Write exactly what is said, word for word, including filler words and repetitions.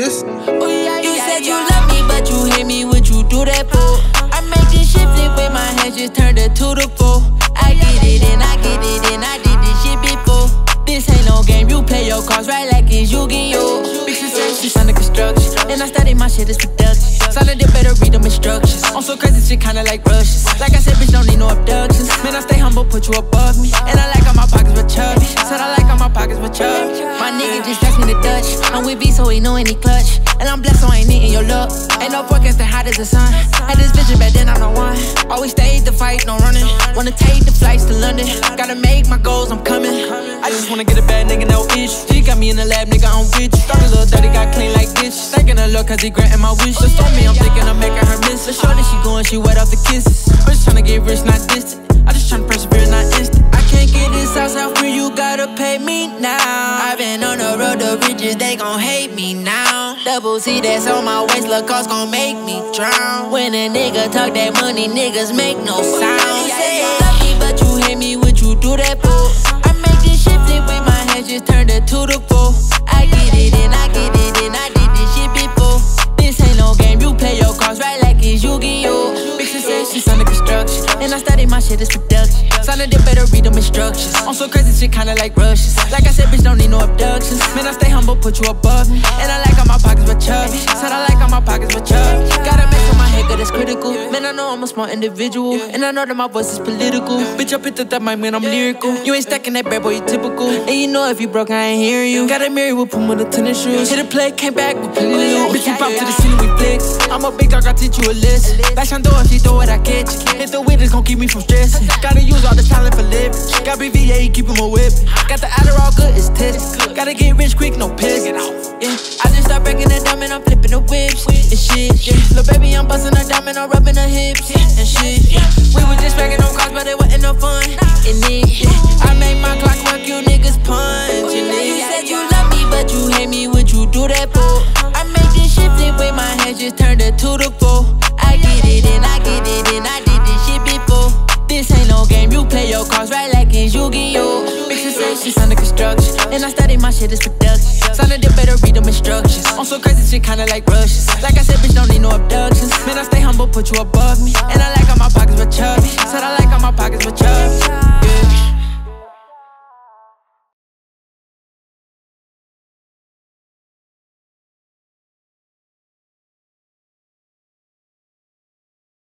this. You said you love me, but you hate me, would you do that for? I make this shit flip with my hands, just turned it to the four. I get it and I get it and I did this shit before. This ain't no game, you play your cards right like it's Yu-Gi-Oh! Big success, she's under construction, and I study my shit, it's production. Sounded it better read them instructions. I'm so crazy, shit kinda like rushes. Like I said, bitch, don't need no abductions. Man, I stay humble, put you above me. And I like all my pockets with chubby. Said I like all my pockets with chubby. My nigga just text me the Dutch. I'm with V, so he know any clutch. And I'm blessed, so I ain't needing your luck. Ain't no forecasting hot as the sun. Had this vision back then, I'm the one. Always stayed the fight, no running. Wanna take the flights to London. Gotta make my goals, I'm coming. I just wanna get a bad nigga, no issue. He got me in the lab, nigga, I'm with you. Started a little dirty, got clean like this. Thanking her luck, cause he granting my wish. Just told me I'm thinking I'm making her miss. The shorty, she going, she wet off the kisses. I'm just tryna get rich, not distant. I just tryna persevere, not instant. I can't get this house out free, you gotta pay me now. I've been on the road to riches, they gon' hate me now. Double C that's on my waist, look, cost gon' make me drown. When a nigga talk that money, niggas make no sound. You say you love me, but you hate me, would you do that for? I make this shit flip with my hands, just turned it to the four. I get it and I get it and I did this shit before. This ain't no game, you play your cards right like it's Yu-Gi-Oh! Big success, she's under construction, and I study my shit, it's production. Sounded it better read them instructions. I'm so crazy, shit kinda like rushes. Like I said, bitch, don't need no abductions. Man, I stay humble, put you above me. And I like all my pockets with chubby. Said I like all my pockets with chubby. Gotta make sure my head good, it's critical. Man, I know I'm a smart individual, and I know that my voice is political. Bitch, I picked up that mic, man, I'm lyrical. You ain't stacking that bad boy, you typical. And you know if you broke, I ain't hearing you. Got a mirror with Puma the tennis shoes. Hit a play, came back with plenty of bitch, we pop to the scene, we flex. I'm a big dog, I teach you a lesson. Like Shando, if she throw it, I catch it. Hit the weight, it's gon' keep me from stressing. Gotta use all the talent for living. Got B V A, keep him a whip. Got the Adderall, good, it's test. Gotta get rich quick, no piss. Yeah, I just start breaking it down, and I'm flipping the whips and shit. Yeah, little baby, I'm busting her down, and I'm rubbing her hips and shit. Yeah, we was just bagging on cars, but it wasn't no fun in it. Yeah, I make my clock work, you niggas punching it. You said you love me, but you hate me, would you do that for? I make this shit flip with my hands, just turned it to the four. I get it and I get it and I did this shit before. This ain't no game, you play your cards right like it's Yu-Gi-Oh! Big success, she's under construction, and I study my shit, it's production. Sounded it better read them instructions. I'm so crazy, shit kinda like rushes. Like I said, bitch, don't need no abductions. Man, I stay humble, put you above me, and I like